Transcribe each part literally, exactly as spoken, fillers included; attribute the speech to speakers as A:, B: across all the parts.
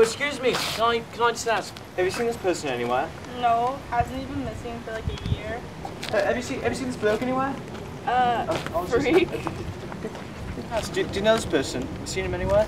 A: excuse me. Can I, can I just ask, have you seen this person anywhere?
B: No, hasn't he been missing for like a year?
A: Uh, have you seen Have you seen this bloke anywhere?
B: Uh,
A: oh,
B: freak.
A: Just, uh, do, do you know this person? Have you seen him anywhere?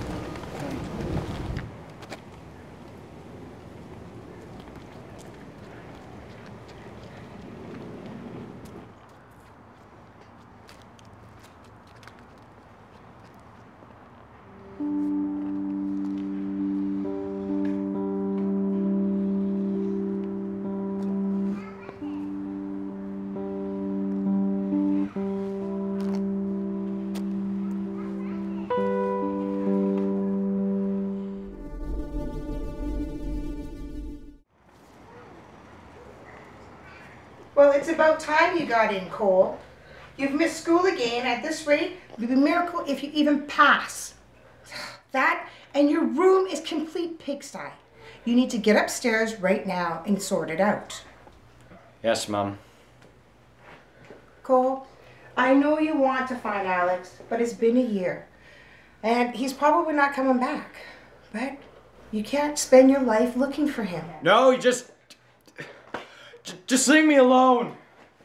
C: Well, it's about time you got in, Cole. You've missed school again. At this rate, it would be a miracle if you even pass. That and your room is complete pigsty. You need to get upstairs right now and sort it out.
A: Yes, Mum.
C: Cole, I know you want to find Alex, but it's been a year. And he's probably not coming back. But you can't spend your life looking for him.
A: No, you just... J just leave me alone.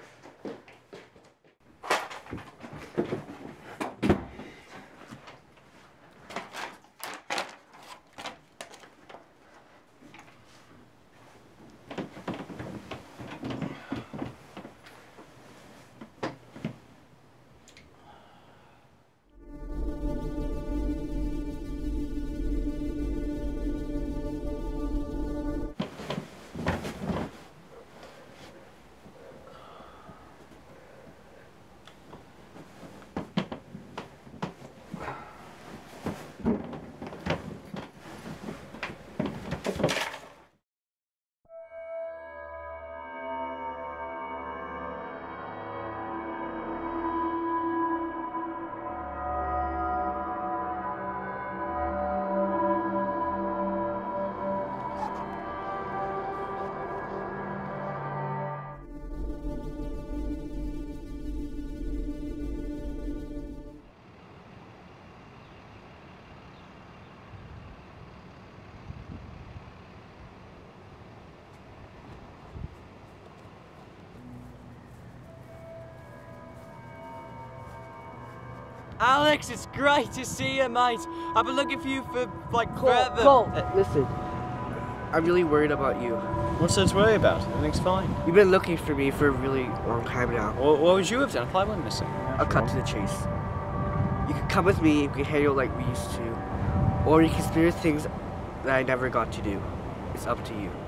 A: Alex, it's great to see you, mate. I've been looking for you for, like,
D: Cole,
A: forever.
D: Cole,
A: Uh,
D: listen. I'm really worried about you.
A: What's there to worry about? Everything's fine.
D: You've been looking for me for a really long time now.
A: What, what would you have done if I went missing?
D: I'll cut to the chase. You can come with me, we can hang out like we used to. Or you can experience things that I never got to do. It's up to you.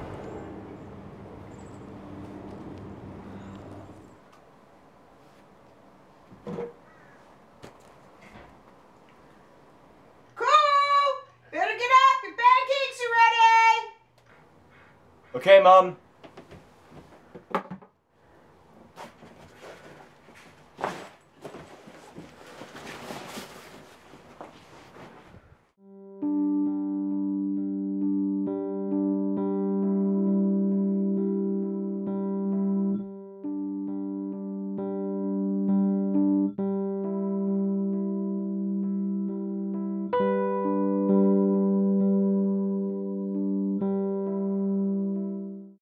C: Cole! Better get up! Your pancakes are ready!
A: Okay, Mum.